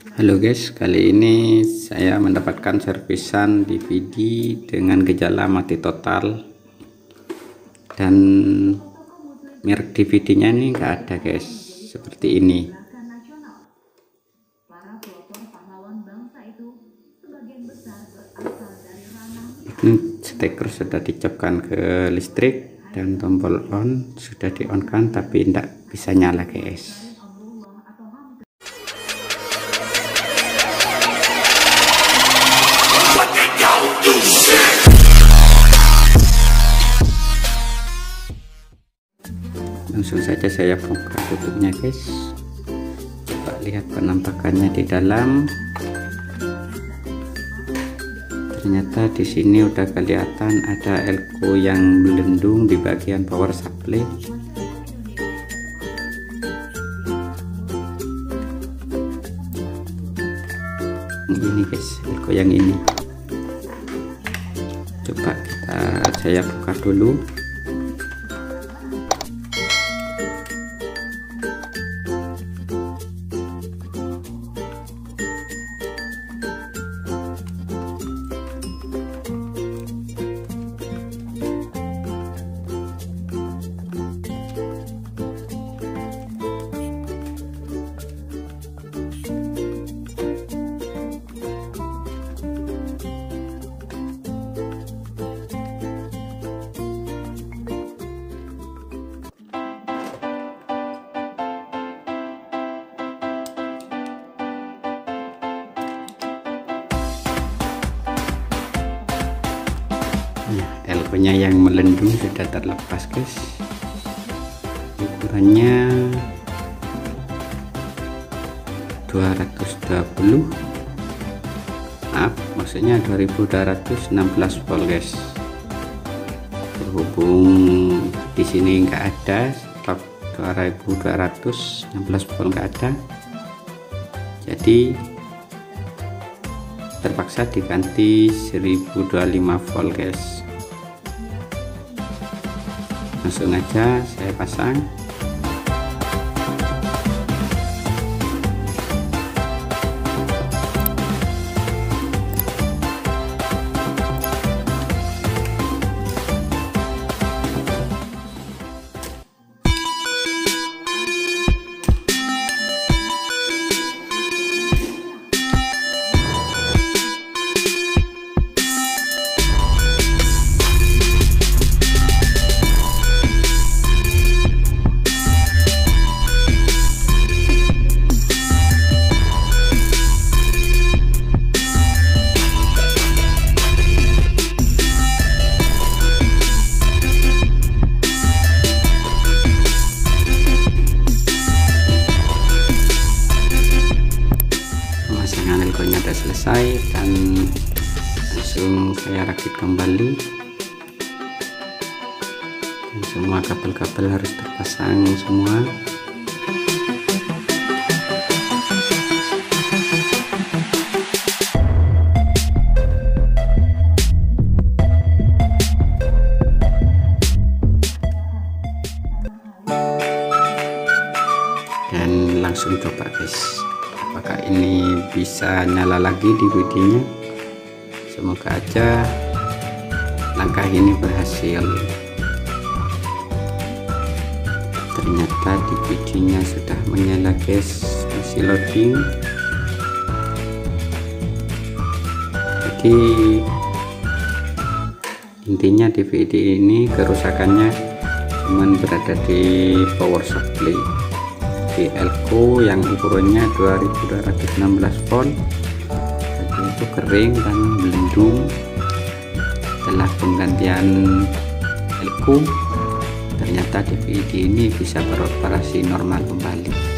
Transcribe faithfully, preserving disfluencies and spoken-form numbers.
Halo guys, kali ini saya mendapatkan servisan D V D dengan gejala mati total, dan merek D V D-nya ini enggak ada guys, seperti ini. Ini steker sudah dicopkan ke listrik dan tombol on sudah di on kan, tapi tidak bisa nyala guys. Langsung saja saya buka tutupnya guys. Coba lihat penampakannya di dalam. Ternyata di sini udah kelihatan ada elko yang melendung di bagian power supply. Ini guys, elko yang ini. Coba kita saya buka dulu. Nah, elko-nya yang melendung sudah terlepas guys. Ukurannya dua ratus dua puluh, maaf maksudnya dua ribu dua ratus enam belas volt guys. Berhubung di sini enggak ada stok dua ribu dua ratus enam belas volt, enggak ada, jadi terpaksa diganti seribu dua puluh lima volt guys. Langsung aja saya pasang. Elko-nya sudah selesai dan langsung saya rakit kembali, dan semua kabel-kabel harus terpasang semua. Dan langsung coba guys, apakah ini bisa nyala lagi D V D-nya. Semoga aja langkah ini berhasil. Ternyata D V D-nya sudah menyala guys, masih loading. Jadi intinya D V D ini kerusakannya cuman berada di power supply, di elko yang ukurannya dua ribu dua ratus enam belas volt. Jadi itu kering dan melendung. Setelah penggantian elko, ternyata D V D ini bisa beroperasi normal kembali.